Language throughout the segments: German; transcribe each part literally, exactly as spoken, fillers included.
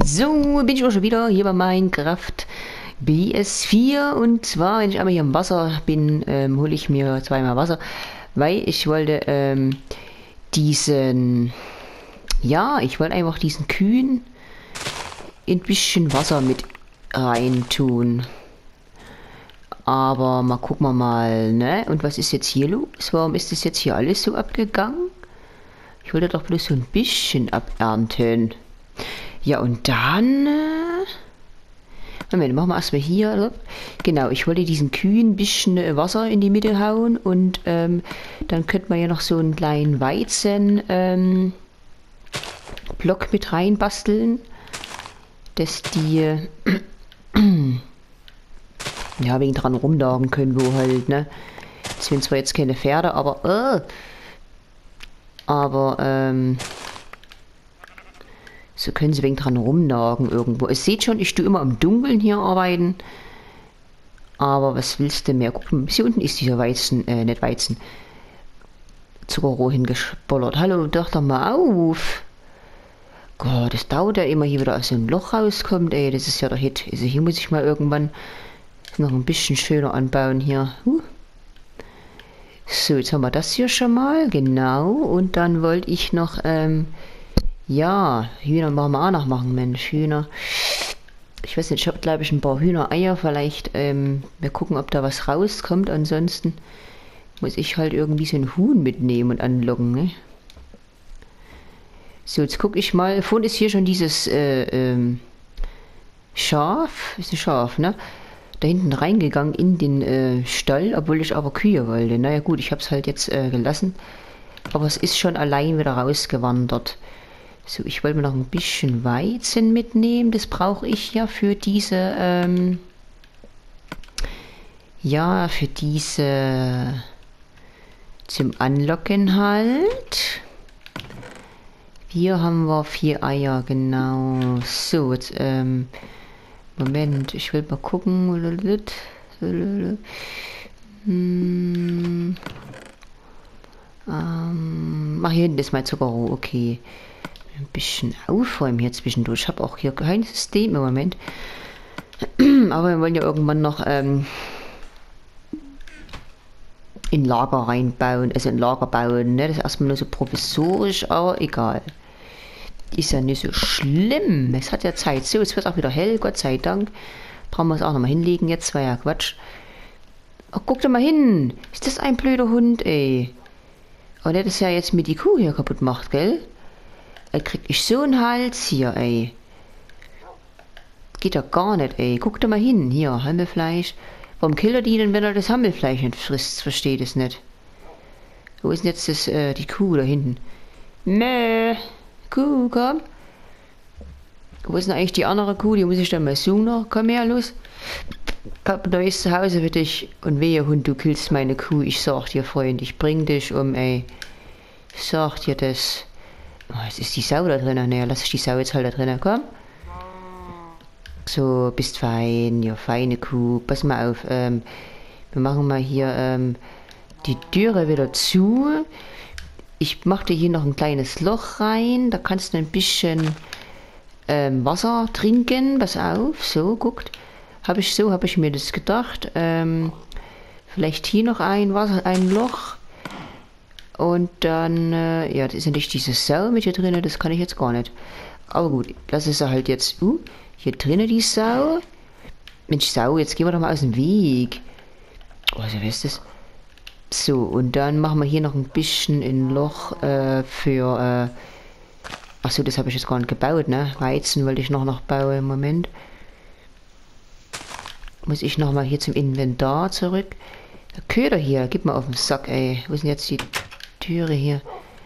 So, bin ich auch schon wieder hier bei Minecraft B S vier. Und zwar, wenn ich einmal hier im Wasser bin, ähm, hole ich mir zweimal Wasser, weil ich wollte ähm, diesen, ja, ich wollte einfach diesen Kühen ein bisschen Wasser mit rein tun. Aber mal gucken wir mal, ne? Und was ist jetzt hier los? Warum ist das jetzt hier alles so abgegangen? Ich wollte doch bloß so ein bisschen abernten. Ja, und dann... Äh, Moment, machen wir erstmal hier. Genau, ich wollte diesen Kühen ein bisschen Wasser in die Mitte hauen. Und ähm, dann könnte man ja noch so einen kleinen Weizen ähm, Block mit reinbasteln. Dass die... Äh, ja, wegen dran rumlagen können, wo halt, ne? Das sind zwar jetzt keine Pferde, aber... Äh, aber, ähm... so können sie wegen dran rumnagen irgendwo. Es seht schon, ich tue immer im Dunkeln hier arbeiten. Aber was willst du mehr? Guck mal, bis hier unten ist dieser Weizen, äh, nicht Weizen. Zuckerrohr hingespollert. Hallo, doch doch mal auf. Gott, das dauert ja immer hier wieder aus so ein Loch rauskommt, ey. Das ist ja der Hit. Also hier muss ich mal irgendwann noch ein bisschen schöner anbauen hier. Huh. So, jetzt haben wir das hier schon mal. Genau. Und dann wollte ich noch, ähm... ja, Hühner machen wir auch noch machen, Mensch, Hühner. Ich weiß nicht, ich habe glaube ich ein paar Hühnereier, vielleicht, ähm, wir gucken, ob da was rauskommt. Ansonsten muss ich halt irgendwie so ein Huhn mitnehmen und anlocken, ne? So, jetzt gucke ich mal. Vorhin ist hier schon dieses, äh, ähm, Schaf, ist ein Schaf, ne? Da hinten reingegangen in den äh, Stall, obwohl ich aber Kühe wollte. Naja gut, ich habe es halt jetzt äh, gelassen. Aber es ist schon allein wieder rausgewandert. So, ich wollte mir noch ein bisschen Weizen mitnehmen. Das brauche ich ja für diese, ähm, ja, für diese, zum Anlocken halt. Hier haben wir vier Eier, genau. So, jetzt, ähm, Moment, ich will mal gucken. Hm. Ähm, ach, hier hinten ist mein Zuckerrohr, okay. Ein bisschen aufräumen hier zwischendurch. Ich habe auch hier kein System im Moment. Aber wir wollen ja irgendwann noch ähm, in Lager reinbauen, also in Lager bauen. Ne? Das ist erstmal nur so provisorisch, aber egal. Ist ja nicht so schlimm. Es hat ja Zeit. So, es wird auch wieder hell, Gott sei Dank. Brauchen wir es auch nochmal hinlegen. Jetzt war ja Quatsch. Ach, guck doch mal hin. Ist das ein blöder Hund, ey? Aber der das ja jetzt mit die Kuh hier kaputt macht, gell? Er kriegt ich so einen Hals hier, ey. Geht ja gar nicht, ey. Guck doch mal hin. Hier, Hammelfleisch. Warum killt er die denn, wenn er das Hammelfleisch nicht frisst? Versteht es nicht. Wo ist denn jetzt das, äh, die Kuh da hinten? Mäh. Kuh, komm. Wo ist denn eigentlich die andere Kuh? Die muss ich dann mal suchen. Komm her, los. Ich hab ein neues Zuhause für dich. Und wehe, Hund, du killst meine Kuh. Ich sag dir, Freund, ich bring dich um, ey. Ich sag dir das. Oh, jetzt ist die Sau da drinnen. Naja, lass ich die Sau jetzt halt da drinnen. Komm. So, bist fein. Ja, feine Kuh. Pass mal auf. Ähm, wir machen mal hier ähm, die Türe wieder zu. Ich mache dir hier noch ein kleines Loch rein. Da kannst du ein bisschen ähm, Wasser trinken. Pass auf. So, guckt. Habe ich so, habe ich mir das gedacht. Ähm, vielleicht hier noch ein Wasser, ein Loch. Und dann, äh, ja, das ist ja nicht diese Sau mit hier drinnen, das kann ich jetzt gar nicht. Aber gut, das ist halt jetzt, uh, hier drinnen die Sau. Mensch, Sau, jetzt gehen wir doch mal aus dem Weg. Oh, so ist das. So, und dann machen wir hier noch ein bisschen ein Loch äh, für, äh, achso, das habe ich jetzt gar nicht gebaut, ne? Weizen wollte ich noch, noch bauen im Moment. Muss ich noch mal hier zum Inventar zurück. Der Köder hier, gib mal auf den Sack, ey. Wo ist denn jetzt die Türe hier?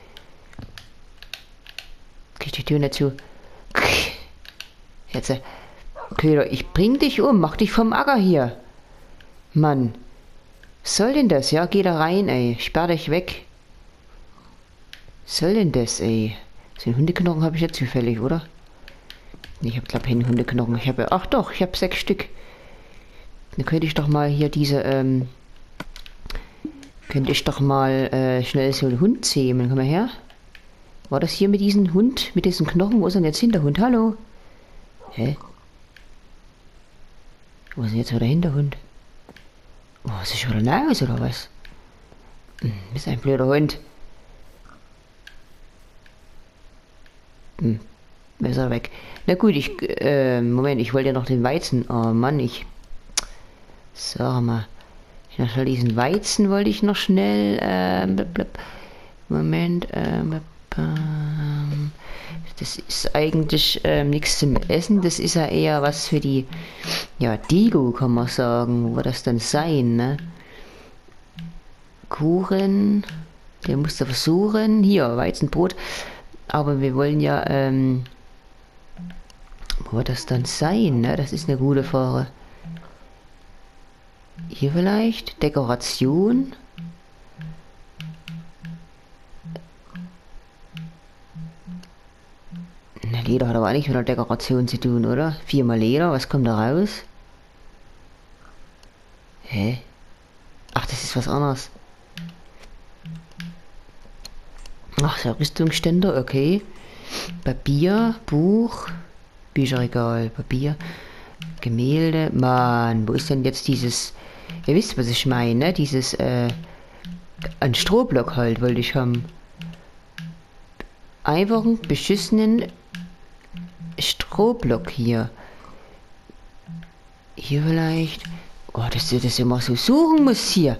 Krieg die Tür nicht zu. Jetzt, äh, Köder, ich bring dich um, mach dich vom Acker hier. Mann. Was soll denn das? Ja, geh da rein, ey. Sperr dich weg. Was soll denn das, ey? So ein Hundeknochen habe ich jetzt zufällig, oder? Ich habe glaube keinen Hundeknochen. Ich habe, ach doch, ich habe sechs Stück. Dann könnte ich doch mal hier diese, ähm, könnte ich doch mal äh, schnell so einen Hund zähmen. Komm mal her. War das hier mit diesem Hund, mit diesem Knochen? Wo ist denn jetzt hin, der Hund? Hallo? Hä? Wo ist denn jetzt wieder der Hinterhund? Oh, ist das schon wieder Naus oder was? Hm, ist ein blöder Hund. Hm, ist er weg. Na gut, ich, äh, Moment, ich wollte ja noch den Weizen. Oh Mann, ich... Sag mal. Ich noch schnell diesen Weizen wollte ich noch schnell, äh, blub, blub. Moment, äh, blub, ähm, das ist eigentlich ähm, nichts zum Essen, das ist ja eher was für die, ja, Deko, kann man sagen. Wo wird das dann sein, ne? Kuchen, der musste versuchen, hier, Weizenbrot, aber wir wollen ja, ähm, wo wird das dann sein, ne? Das ist eine gute Frage. Hier vielleicht, Dekoration. Na, Leder hat aber auch nicht mit der Dekoration zu tun, oder? Viermal Leder, was kommt da raus? Hä? Ach, das ist was anderes. Ach, so Rüstungsständer, okay. Papier, Buch, Bücherregal, Papier, Gemälde. Mann, wo ist denn jetzt dieses... Ihr wisst, was ich meine, ne? Dieses, äh... ein Strohblock halt wollte ich haben. Einfachen, beschissenen Strohblock hier. Hier vielleicht... Oh, dass du das immer so suchen musst hier.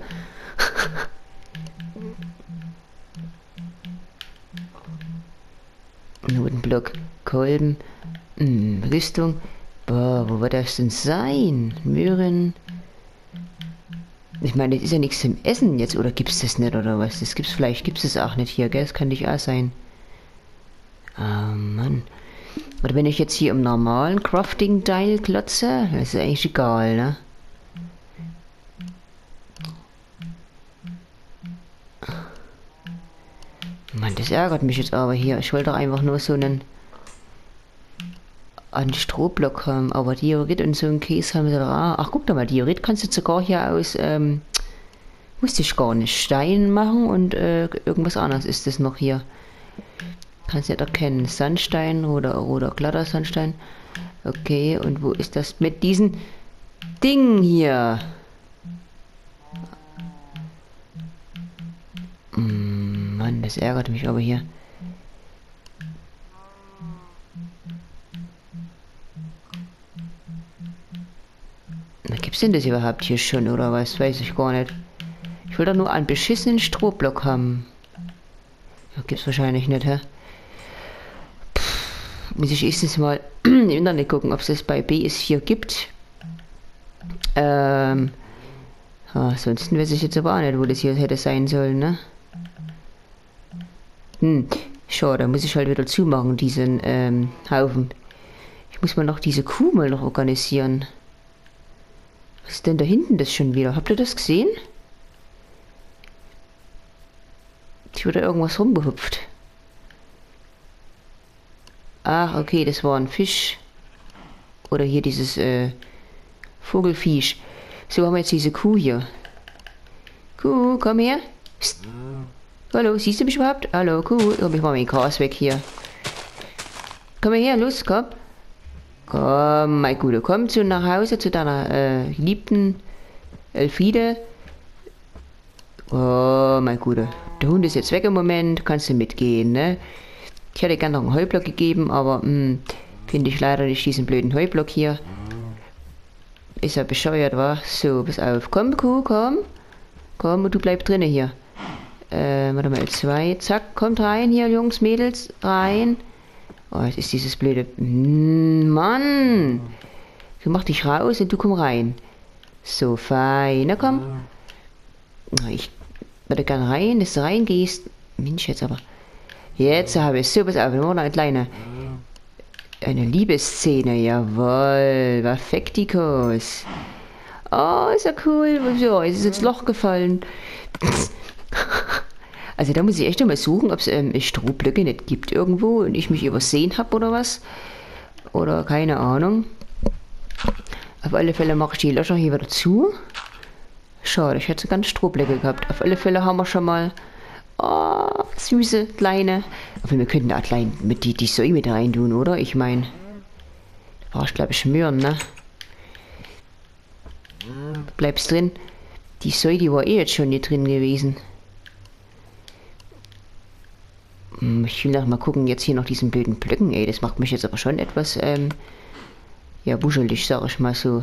Notenblock, Kolben, hm, Rüstung. Boah, wo wird das denn sein? Möhren. Ich meine, das ist ja nichts zum Essen jetzt, oder gibt's das nicht, oder was? Das gibt's vielleicht, gibt's es auch nicht hier, gell? Das kann nicht auch sein. Ah, Mann. Oder wenn ich jetzt hier im normalen Crafting-Teil klotze, das ist eigentlich egal, ne? Mann, das ärgert mich jetzt aber hier. Ich wollte doch einfach nur so einen, einen Strohblock haben. Aber Diorit und so einen Käse haben sie doch auch. Ach, guck doch mal, Diorit kannst du sogar hier aus, ähm, wusste ich gar nicht, Stein machen und äh, irgendwas anderes ist das noch hier. Kannst du nicht erkennen. Sandstein oder, oder glatter Sandstein. Okay, und wo ist das mit diesen Ding hier? Mann, das ärgert mich aber hier. Na, gibt's denn das überhaupt hier schon, oder was? Weiß ich gar nicht. Ich will doch nur einen beschissenen Strohblock haben. Ja, gibt's wahrscheinlich nicht, hä? Pff, muss ich erstens mal im Internet gucken, ob es das bei B S vier gibt. Ähm... Ja, ansonsten weiß ich jetzt aber auch nicht, wo das hier hätte sein sollen, ne? Hm, schade, da muss ich halt wieder zumachen, diesen ähm, Haufen. Ich muss mal noch diese Kuh mal noch organisieren. Was ist denn da hinten das schon wieder? Habt ihr das gesehen? Ich wurde irgendwas rumgehüpft. Ach, okay, das war ein Fisch. Oder hier dieses äh, Vogelfisch. So, haben wir jetzt diese Kuh hier. Kuh, komm her. Psst. Hallo, siehst du mich überhaupt? Hallo, Kuh. Komm, ich mach mein Gras weg hier. Komm her, los, komm. Komm, mein Gute, komm zu nach Hause, zu deiner äh, geliebten Elfriede. Oh, mein Gute. Der Hund ist jetzt weg im Moment, kannst du mitgehen, ne? Ich hätte gerne noch einen Heublock gegeben, aber finde ich leider nicht diesen blöden Heublock hier. Ist ja bescheuert, wa? So, pass auf. Komm, Kuh, komm. Komm, und du bleib drinnen hier. Äh, warte mal, zwei. Zack, kommt rein hier, Jungs, Mädels. Rein. Oh, jetzt ist dieses blöde... Mann! Du mach dich raus und du komm rein. So, fein. Na komm. Ich würde gerne rein, dass du reingehst. Mensch, jetzt aber. Jetzt habe ich so, pass auf, wir machen eine kleine... Eine Liebesszene, jawohl. Perfektikos. Oh, ist ja cool. So, jetzt ist ins Loch gefallen. Also da muss ich echt mal suchen, ob es ähm, Strohblöcke nicht gibt irgendwo und ich mich übersehen habe oder was. Oder keine Ahnung. Auf alle Fälle mache ich die Löcher hier wieder zu. Schade, ich hätte ganz Strohblöcke gehabt. Auf alle Fälle haben wir schon mal oh, süße, kleine. Aber wir könnten da klein mit die, die Säue mit rein tun, oder? Ich meine, War ich glaube ich Möhren, ne? Bleibst drin. Die Säule, die war eh jetzt schon nicht drin gewesen. Ich will noch mal gucken, jetzt hier noch diesen blöden Blöcken, ey. Das macht mich jetzt aber schon etwas, ähm, ja, wuschelig, sag ich mal so.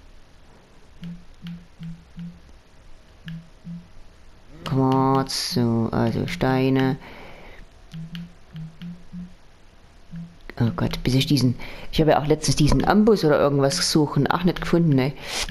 Quarz, so, also Steine. Oh Gott, bis ich diesen... Ich habe ja auch letztens diesen Ambus oder irgendwas gesucht und auch nicht gefunden, ne?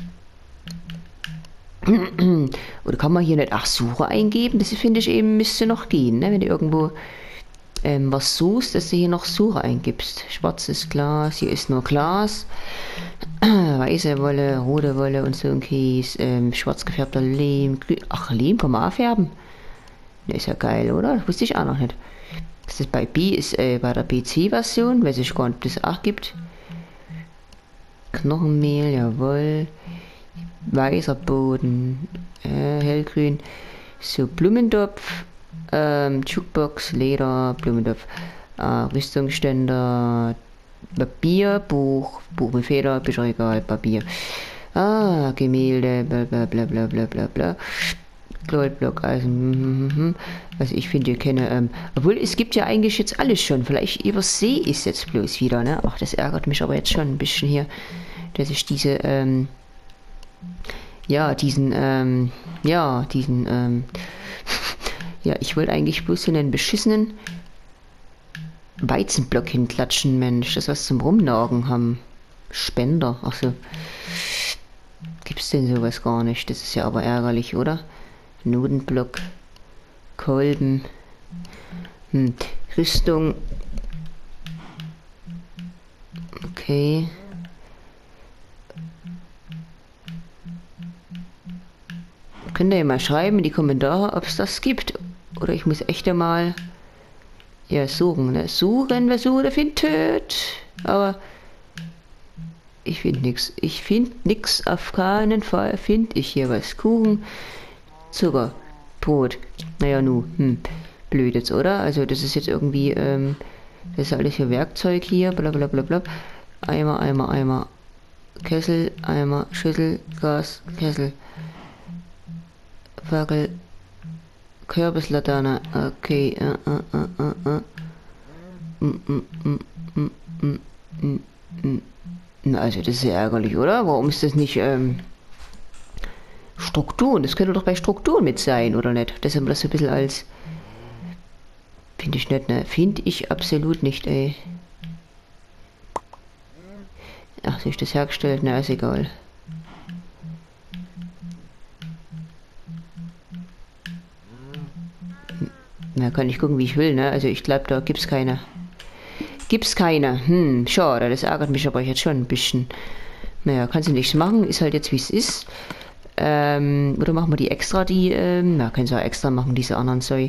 Oder kann man hier nicht auch Suche eingeben? Das finde ich eben, müsste noch gehen, ne? Wenn du irgendwo ähm, was suchst, dass du hier noch Suche eingibst. Schwarzes Glas, hier ist nur Glas. Weiße Wolle, rote Wolle und so ein Käse. Ähm, schwarz gefärbter Lehm. Grün. Ach, Lehm kann man auch färben. Das ist ja geil, oder? Das wusste ich auch noch nicht. Das ist bei B ist äh, bei der B C-Version, weiß ich gar nicht, ob es auch gibt. Knochenmehl, jawohl. Weißer Boden, äh, hellgrün. So, Blumentopf, ähm, Jukebox, Leder, Blumentopf, äh, Rüstungsständer, Papier, Buch, Buch mit Feder, Bücherregal, Papier. Ah, Gemälde, bla bla bla bla bla bla bla. Goldblock, also, mm, also ich finde hier keine, ähm, obwohl es gibt ja eigentlich jetzt alles schon, vielleicht übersehe ich es jetzt bloß wieder, ne? Ach, das ärgert mich aber jetzt schon ein bisschen hier, dass ich diese, ähm, ja, diesen, ähm, ja, diesen, ähm, ja, ich wollte eigentlich bloß in einen beschissenen Weizenblock hinklatschen, Mensch, das was zum Rumnagen haben. Spender, ach so. Gibt's denn sowas gar nicht? Das ist ja aber ärgerlich, oder? Notenblock, Kolben, hm. Rüstung, okay. Könnt ihr ja mal schreiben in die Kommentare, ob es das gibt. Oder ich muss echt einmal ja suchen, ne? Suchen, wer sucht, der findet. Aber ich finde nichts. Ich finde nichts. Auf keinen Fall finde ich hier was. Kuchen. Zucker, Brot, naja, nu, hm, blöd jetzt, oder? Also das ist jetzt irgendwie, ähm, das ist alles hier Werkzeug hier, bla bla bla bla. Eimer, Eimer, Eimer, Kessel, Eimer, Schüssel, Gas, Kessel, Fackel, Kürbislaterne, okay, äh, äh, äh, äh, äh. Mm, mm, mm, mm, mm, mm, mm. Na, also das ist ja ärgerlich, oder? Warum ist das nicht, ähm, Strukturen, das könnte doch bei Strukturen mit sein, oder nicht? Das haben wir das so ein bisschen als... Finde ich nicht, ne? Finde ich absolut nicht, ey. Ach, so ist das hergestellt? Na, ist egal. Na, kann ich gucken, wie ich will, ne? Also ich glaube, da gibt's keine. Gibt's keine. Hm, schade, das ärgert mich aber jetzt schon ein bisschen. Naja, kannst du nichts machen, ist halt jetzt wie es ist. Ähm, oder machen wir die extra, die, ähm, na, können sie auch extra machen, diese anderen, sorry.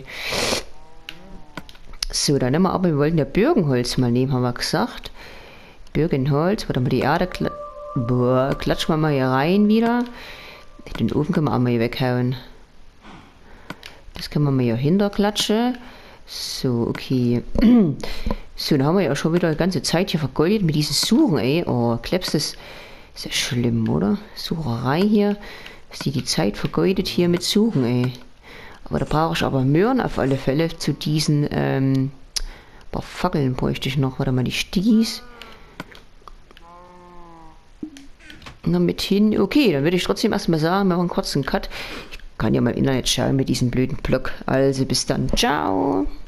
So, dann nehmen wir aber, wir wollten ja Birkenholz mal nehmen, haben wir gesagt. Birkenholz, warte mal, die Erde, kla boah, klatschen wir mal hier rein wieder. Den Ofen können wir auch mal hier weghauen. Das können wir mal hier hinterklatschen. So, okay. So, dann haben wir ja schon wieder die ganze Zeit hier vergoldet mit diesen Suchen, ey. Oh, klebst das, ist ja schlimm, oder? Sucherei hier. Dass die die Zeit vergeudet hier mit Suchen, ey. Aber da brauche ich aber Möhren auf alle Fälle zu diesen, ähm, ein paar Fackeln bräuchte ich noch. Warte mal, die Stigis. Noch mit hin. Okay, dann würde ich trotzdem erstmal sagen, wir machen kurz einen Cut. Ich kann ja mal im Internet schauen mit diesem blöden Block. Also bis dann. Ciao.